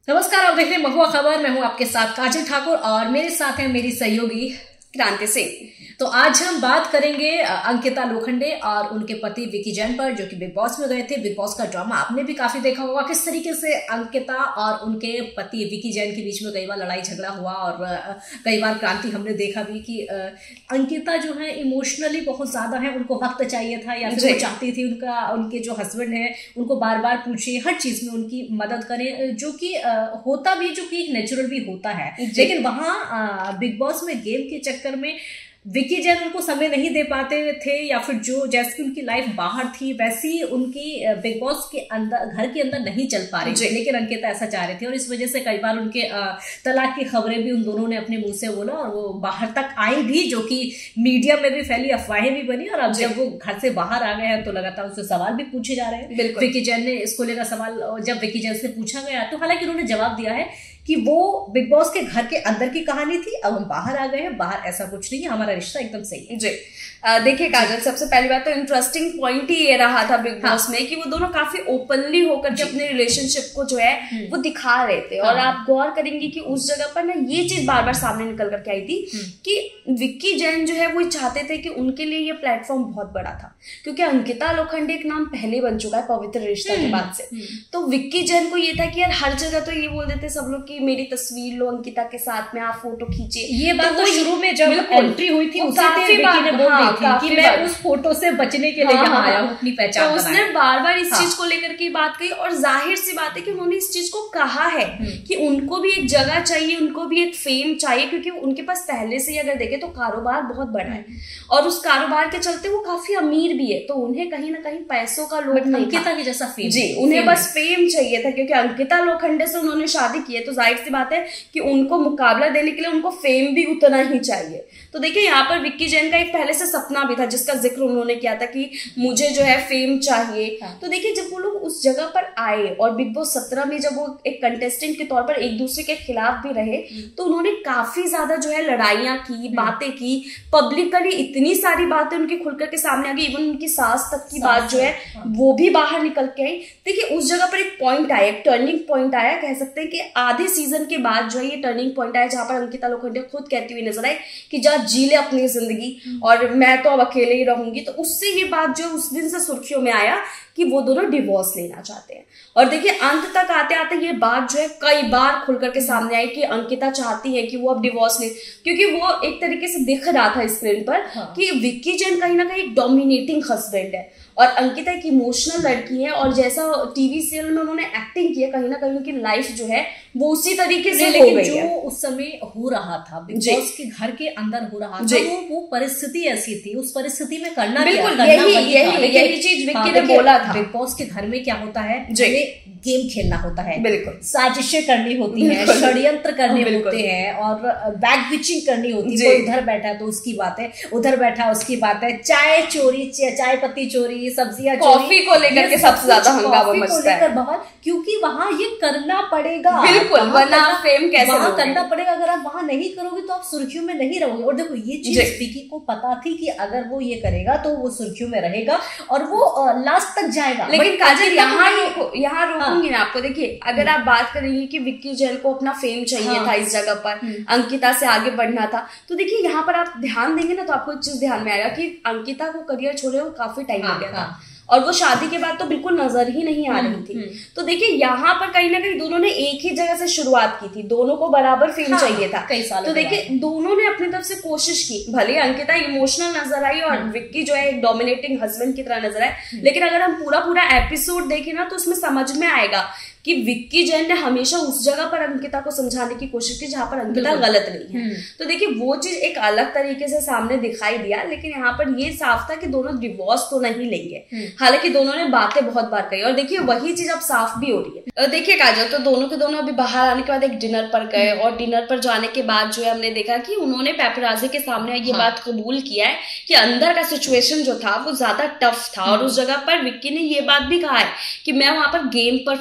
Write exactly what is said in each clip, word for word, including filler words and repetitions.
नमस्कार, आप देख रहे हैं महुआ खबर। मैं हूं आपके साथ काजल ठाकुर और मेरे साथ है मेरी सहयोगी क्रांति सिंह। तो आज हम बात करेंगे अंकिता लोखंडे और उनके पति विकी जैन पर, जो कि बिग बॉस में गए थे। बिग बॉस का ड्रामा आपने भी काफी देखा होगा, किस तरीके से अंकिता और उनके पति विकी जैन के बीच में कई बार लड़ाई झगड़ा हुआ। और कई बार क्रांति हमने देखा भी कि अंकिता जो है इमोशनली बहुत ज्यादा है, उनको वक्त चाहिए था या फिर वो चाहती थी उनका उनके जो हस्बैंड है उनको बार बार पूछे, हर चीज में उनकी मदद करें, जो कि होता भी, जो कि नेचुरल भी होता है। लेकिन वहां बिग बॉस में गेम के चक्कर में विकी जैन उनको समय नहीं दे पाते थे, या फिर जो जैसी उनकी लाइफ बाहर थी वैसी उनकी बिग बॉस के अंदर, घर के अंदर नहीं चल पा रही थी। लेकिन अंकिता ऐसा चाह रहे थे और इस वजह से कई बार उनके तलाक की खबरें भी उन दोनों ने अपने मुंह से बोला और वो बाहर तक आई भी, जो कि मीडिया में भी फैली, अफवाहें भी बनी। और अब जब वो घर से बाहर आ गए हैं तो लगातार उससे सवाल भी पूछे जा रहे हैं। विकी जैन ने इसको लेकर सवाल, जब विकी जैन से पूछा गया तो हालांकि उन्होंने जवाब दिया है कि वो बिग बॉस के घर के अंदर की कहानी थी, अब हम बाहर आ गए हैं, बाहर ऐसा कुछ नहीं है, हमारा रिश्ता एकदम सही है। जी देखिए काजल, सबसे पहली बात तो इंटरेस्टिंग पॉइंट ही ये रहा था बिग बॉस हाँ। में कि वो दोनों काफी ओपनली होकर के अपने रिलेशनशिप को जो है वो दिखा रहे थे। हाँ। और आप गौर करेंगे कि उस जगह पर ना ये चीज बार बार सामने निकल करके आई थी कि विक्की जैन जो है वो चाहते थे कि उनके लिए ये प्लेटफॉर्म बहुत बड़ा था, क्योंकि अंकिता लोखंडे एक नाम पहले बन चुका है पवित्र रिश्ता के बाद से। तो विक्की जैन को ये था कि यार हर जगह तो ये बोल देते सब लोग कि मेरी तस्वीर लो अंकिता के साथ में, आप फोटो खींचे। ये बात तो शुरू में जब एंट्री हुई थी उसी ने बोल दी थी कि मैं उस फोटो से बचने के लिए यहाँ आया हूँ, अपनी पहचान। तो उसने बार बार इस चीज को लेकर के बात कही और जाहिर सी बात है कि उन्होंने इस चीज को कहा है कि उनको भी एक जगह चाहिए, उनको भी एक फेम चाहिए, क्योंकि उनके पास पहले से ही अगर देखे तो कारोबार बहुत बड़ा है और उस कारोबार के चलते वो काफी अमीर भी है। तो उन्हें कहीं ना कहीं पैसों का लोभ नहीं, अंकिता की जैसा फेम, जी उन्हें बस फेम चाहिए था, क्योंकि अंकिता लोखंडे से उन्होंने शादी की है तो जाहिर सी बात है कि उनको मुकाबला देने के लिए उनको फेम भी उतना ही चाहिए। तो देखिए यहाँ पर विक्की जैन का एक पहले से सपना भी था जिसका जिक्र उन्होंने किया था कि मुझे जो है फेम चाहिए। हाँ। तो देखिए जब वो लोग उस जगह पर आए और बिग बॉस सत्रह में जब वो एक कंटेस्टेंट के तौर पर एक दूसरे के खिलाफ भी रहे तो उन्होंने काफी ज्यादा जो है लड़ाइयां की, बातें की, पब्लिकली इतनी सारी बातें उनके खुलकर के सामने आ गई। इवन उनकी सास तक की बात जो है वो भी बाहर निकल के आई। देखिए उस जगह पर एक पॉइंट आया, एक टर्निंग पॉइंट आया, कह सकते हैं कि आधे सीजन के बाद जो है ये टर्निंग पॉइंट आया जहां पर अंकिता लोखंडे खुद कहती हुई नजर आई कि जा जी ले अपनी जिंदगी और मैं तो अब अकेले ही रहूंगी। तो उससे ये बात जो उस दिन से सुर्खियों में आया कि वो दोनों डिवोर्स लेना चाहते हैं। और देखिए अंत तक आते आते ये बात जो है कई बार खुल करके सामने आई कि अंकिता चाहती है कि वो अब डिवोर्स ले, क्योंकि वो एक तरीके से दिख रहा था स्क्रीन पर हाँ। कि विक्की जैन कहीं ना कहीं एक डोमिनेटिंग हस्बैंड है और अंकिता एक इमोशनल लड़की है। और जैसा टीवी सीरियल में उन्होंने एक्टिंग की है, कहीं ना कहीं उनकी लाइफ जो है वो उसी तरीके से हो गई जो है। उस समय हो रहा था बिग बॉस के घर के अंदर हो रहा था, वो वो परिस्थिति ऐसी थी, उस परिस्थिति में करना बिल्कुल क्या, यही यही यही, यही चीज विक्की ने बोला था। बिग बॉस के घर में क्या होता है, गेम खेलना होता है, बिल्कुल साजिशें करनी होती है, षड्यंत्र करने होते हैं और बैक बिचिंग करनी होती है। कोई उधर बैठा तो उसकी बात है, उधर बैठा उसकी बात है, चाय चोरी, चाय पत्ती चोरी, सब्जियां चोरी, कॉफी को लेकर के सबसे ज्यादा हंगामा मचता है बहुत, क्योंकि वहां ये करना पड़ेगा, बिल्कुल, वरना फेम कैसे वहां करना पड़ेगा। अगर आप वहां नहीं करोगे तो आप सुर्खियों में नहीं रहोगे। और देखो ये चीज विकी को पता थी कि अगर वो ये करेगा तो वो सुर्खियों में रहेगा और वो लास्ट तक जाएगा। लेकिन काजल यहाँ यहाँ रोकूंगी मैं आपको। देखिए अगर आप बात करेंगे कि विक्की जैन को अपना फेम चाहिए हाँ। था इस जगह पर, अंकिता से आगे बढ़ना था, तो देखिए यहाँ पर आप ध्यान देंगे ना तो आपको एक चीज ध्यान में आएगा कि अंकिता को करियर छोड़े हुए काफी टाइम हो गया था और वो शादी के बाद तो बिल्कुल नजर ही नहीं आ रही थी। तो देखिए यहाँ पर कहीं ना कहीं दोनों ने एक ही जगह से शुरुआत की थी, दोनों को बराबर फेम हाँ, चाहिए था कई साल। तो देखिए दोनों ने अपनी तरफ से कोशिश की, भले अंकिता इमोशनल नजर आई और विक्की जो है एक डोमिनेटिंग हस्बैंड की तरह नजर आए, लेकिन अगर हम पूरा पूरा एपिसोड देखें ना तो उसमें समझ में आएगा कि विक्की जैन ने हमेशा उस जगह पर अंकिता को समझाने की कोशिश की जहां पर अंकिता गलत नहीं है। तो देखिए वो चीज एक अलग तरीके से सामने दिखाई दिया, लेकिन यहाँ पर ये साफ था कि दोनों डिवोर्स तो नहीं लेंगे। हालांकि दोनों ने बातें बहुत बार कही और देखिए वही चीज अब साफ भी हो रही है। देखिए काजल, तो दोनों के दोनों अभी बाहर आने के बाद एक डिनर पर गए और डिनर पर जाने के बाद जो है हमने देखा कि उन्होंने पेपराजी के सामने ये हाँ। बात कबूल किया है कि अंदर का सिचुएशन जो था वो ज्यादा टफ था और उस जगह पर विक्की ने ये बात भी कहा है कि मैं वहां पर गेम पर फोकस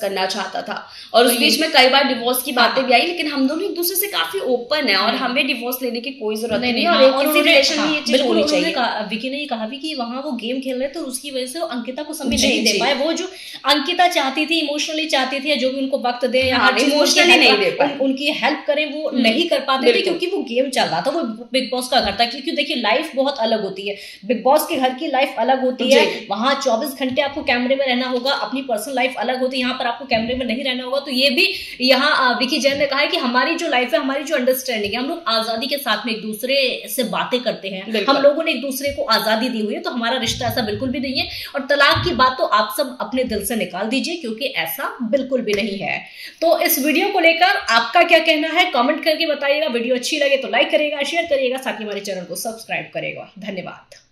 करना चाहता था और उस बीच में कई बार डिवोर्स की बातें भी आई, लेकिन हम दोनों एक दूसरे से काफी ओपन है और हमें डिवोर्स लेने की कोई जरूरत नहीं है और किसी रिलेशन में ये चीज होनी चाहिए। विकी ने ये कहा भी कि वहां वो गेम खेल रहे थे और उसकी वजह से वो अंकिता को समय नहीं दे पाए। वो जो अंकिता चाहती थी, इमोशनली चाहती थी, जो भी उनको वक्त दे या हर चीज इमोशनली नहीं दे पाए, उनकी हेल्प करें, वो नहीं कर पाते थे क्योंकि वो गेम चल रहा था, वो बिग बॉस का घर था। क्योंकि देखिए लाइफ बहुत अलग होती है, बिग बॉस के घर की लाइफ अलग होती है, वहां चौबीस घंटे आपको कैमरे में रहना होगा, अपनी पर्सनल लाइफ अलग होती है, यहाँ पर आपको कैमरे में नहीं रहना होगा। तो ये भी यहाँ विकी जैन ने कहा है कि हमारी जो लाइफ है, हमारी जो अंडरस्टैंडिंग है, हम लोग आजादी के साथ में एक दूसरे से बातें करते हैं, हम लोगों ने एक दूसरे को आजादी दी हुई है, तो हमारा रिश्ता ऐसा बिल्कुल भी नहीं है। और तलाक की बात तो आप सब अपने दिल से निकाल दीजिए क्योंकि ऐसा बिल्कुल भी नहीं है। तो इस वीडियो को लेकर आपका क्या कहना है कमेंट करके बताइएगा। वीडियो अच्छी लगे तो लाइक करिएगा, शेयर करिएगा, साथ ही हमारे चैनल को सब्सक्राइब करिएगा। धन्यवाद।